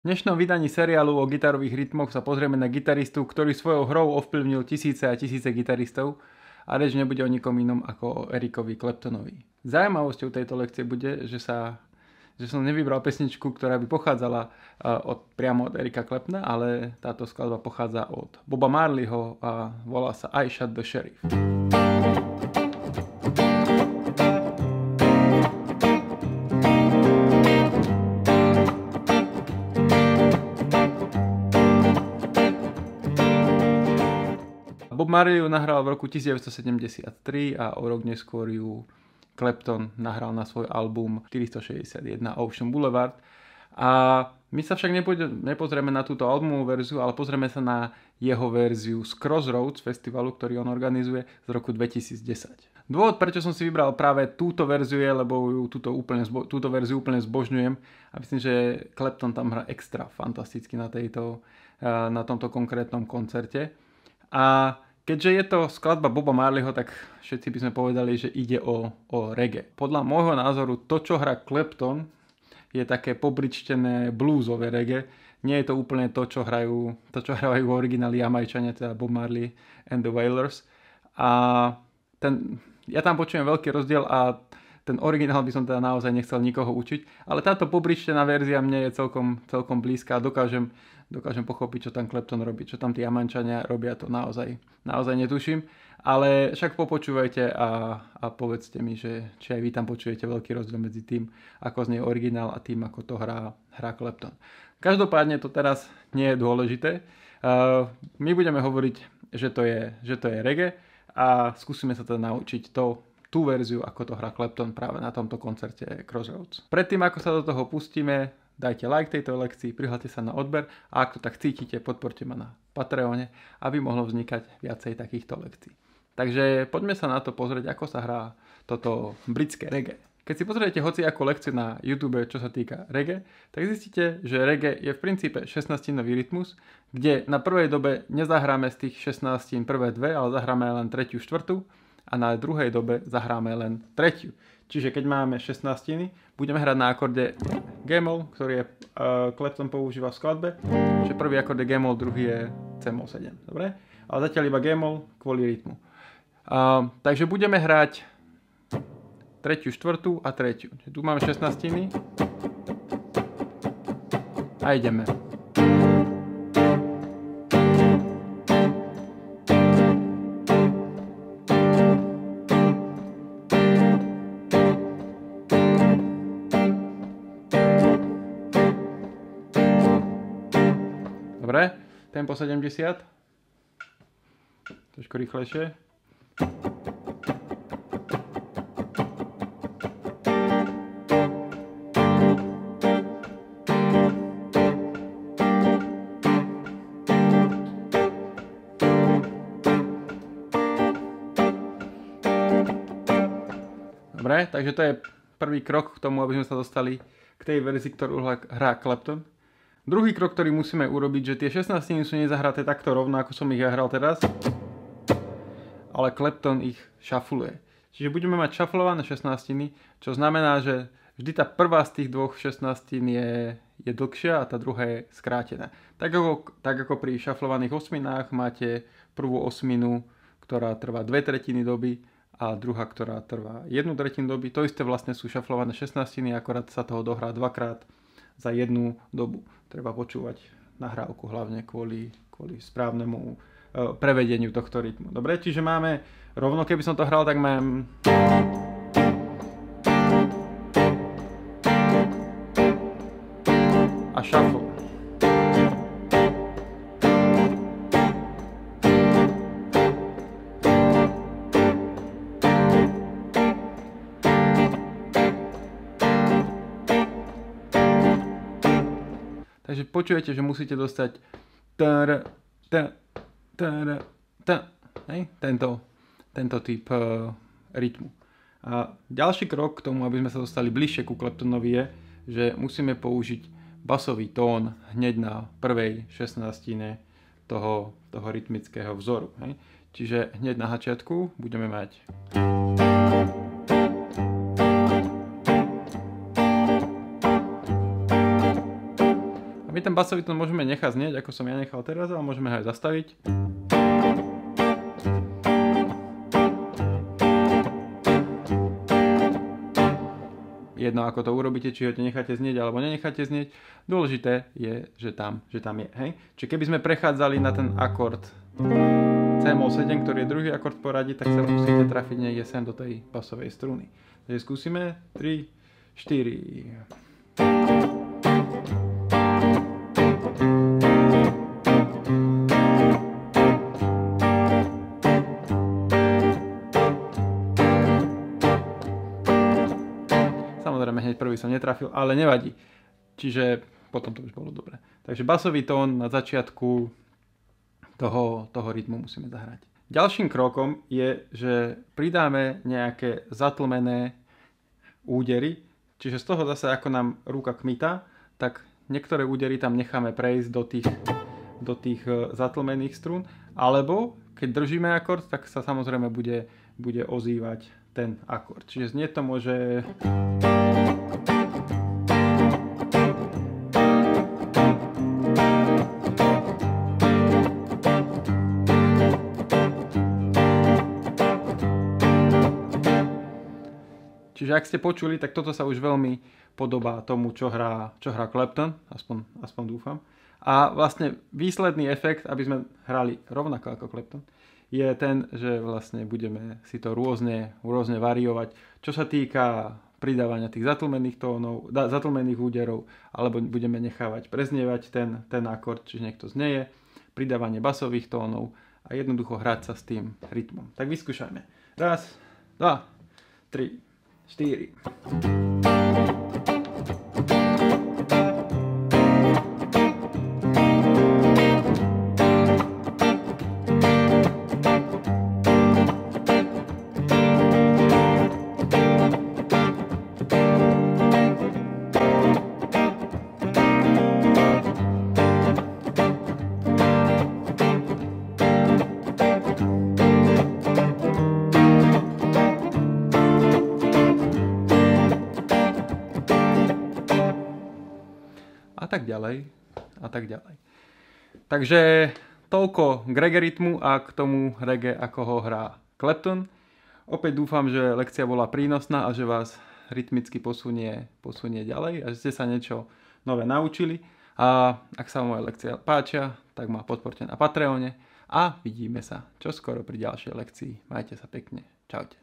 V dnešnom vydaní seriálu o gitarových rytmoch sa pozrieme na gitaristu, ktorý svojou hrou ovplyvnil tisíce a tisíce gitaristov a reč nebude o nikom inom ako o Erikovi Claptonovi. Zaujímavosťou tejto lekcie bude, že som nevybral pesničku, ktorá by pochádzala priamo od Erika Claptona, ale táto skladba pochádza od Boba Marleyho a volá sa I Shot the Sheriff. Bob Marley ju nahral v roku 1973 a o rok neskôr ju Clapton nahral na svoj album 461 Ocean Boulevard. A my sa však nepozrieme na túto albumovú verziu, ale pozrieme sa na jeho verziu z Crossroads festivalu, ktorý on organizuje z roku 2010. Dôvod, prečo som si vybral práve túto verziu je, lebo túto verziu úplne zbožňujem a myslím, že Clapton tam hrá extra fantasticky na tomto konkrétnom koncerte. A keďže je to skladba Boba Marleyho, tak všetci by sme povedali, že ide o reggae. Podľa môjho názoru to, čo hrá Clapton, je také pobričtené bluesové reggae. Nie je to úplne to, čo hrajú origináli Jamajčania, teda Bob Marley and the Wailers. A ja tam počujem veľký rozdiel a ten originál by som teda naozaj nechcel nikoho učiť. Ale táto pobričtená verzia mne je celkom blízka a dokážem pochopiť, čo tam Clapton robí, čo tam tí Jamajčania robia, to naozaj netuším. Ale však popočúvajte a povedzte mi, že či aj vy tam počujete veľký rozdiel medzi tým, ako znie originál a tým, ako to hrá Clapton. Každopádne to teraz nie je dôležité. My budeme hovoriť, že to je reggae a skúsime sa teda naučiť tú verziu, ako to hrá Clapton práve na tomto koncerte Crossroads. Predtým, ako sa do toho pustíme, dajte like tejto lekcii, prihláste sa na odber a ak to tak cítite, podporte ma na Patreone, aby mohlo vznikať viacej takýchto lekcií. Takže poďme sa na to pozrieť, ako sa hrá toto britské reggae. Keď si pozriete hociakú lekciu na YouTube, čo sa týka reggae, tak zistíte, že reggae je v princípe 16-nový rytmus, kde na prvej dobe nezahráme z tých 16 prvé dve, ale zahráme len tretiu, štvrtú a na druhej dobe zahráme len tretiu. Čiže keď máme 16, budeme hrať na akorde G-moll, ktorý Clapton používa v skladbe. Čiže prvý akord je G-moll, druhý je C-moll 7. Dobre? Ale zatiaľ iba G-moll kvôli rytmu. Takže budeme hrať tretiu, štvrtú a tretiu. Čiže tu máme 16 a ideme. Dobre, tempo 70. Trošku rýchlejšie. Dobre, takže to je prvý krok k tomu, aby sme sa dostali k tej verzii, ktorú hrá Clapton. Druhý krok, ktorý musíme urobiť, že tie 16 sú nezahraté takto rovno, ako som ich ja hral teraz, ale Clapton ich šafuluje. Čiže budeme mať šafulované 16, čo znamená, že vždy tá prvá z tých dvoch 16 je dlhšia a tá druhá je skrátená. Tak ako pri šaflovaných osminách máte prvú osminu, ktorá trvá 2/3 doby a druhá, ktorá trvá 1/3 doby. To isté vlastne sú šaflované 16, akorát sa toho dohrá dvakrát za jednu dobu. Treba počúvať nahrávku hlavne kvôli správnemu prevedeniu tohto rytmu. Dobre, čiže máme rovno, keby som to hral, tak mám a shuffle. Takže počujete, že musíte dostať tento typ rytmu. A ďalší krok k tomu, aby sme sa dostali bližšie ku Claptonovi je, že musíme použiť basový tón hneď na prvej 16 toho rytmického vzoru. Hej. Čiže hneď na začiatku budeme mať My ten basový tón môžeme nechať znieť, ako som ja nechal teraz, ale môžeme ho aj zastaviť. Jedno, ako to urobíte, či ho necháte znieť alebo nenecháte znieť. Dôležité je, že tam je. Hej? Čiže keby sme prechádzali na ten akord C-moll 7, ktorý je druhý akord v poradí, tak sa musíte trafiť niekde sem do tej basovej struny. Takže skúsime 3, 4. Samozrejme, hneď prvý som netrafil, ale nevadí. Čiže potom to už bolo dobre. Takže basový tón na začiatku toho rytmu musíme zahrať. Ďalším krokom je, že pridáme nejaké zatlmené údery. Čiže z toho zase, ako nám ruka kmita, tak niektoré údery tam necháme prejsť do tých zatlmených strún. Alebo keď držíme akord, tak sa samozrejme bude ozývať ten akord. Čiže znieť to môže... Čiže ak ste počuli, tak toto sa už veľmi podobá tomu, čo hrá Clapton, aspoň dúfam. A vlastne výsledný efekt, aby sme hrali rovnako ako Clapton, je ten, že vlastne budeme si to rôzne variovať. Čo sa týka pridávania tých zatlmených tónov, zatlmených úderov, alebo budeme nechávať preznievať ten akord, čiže nech to znieje, pridávanie basových tónov a jednoducho hrať sa s tým rytmom. Tak vyskúšajme. 1, 2, 3. 4. A tak ďalej. Takže toľko k reggae rytmu a k tomu reggae, ako ho hrá Clapton. Opäť dúfam, že lekcia bola prínosná a že vás rytmicky posunie ďalej a že ste sa niečo nové naučili. A ak sa vám moje lekcie páčia, tak ma podporte na Patreone a vidíme sa čoskoro pri ďalšej lekcii. Majte sa pekne. Čaute.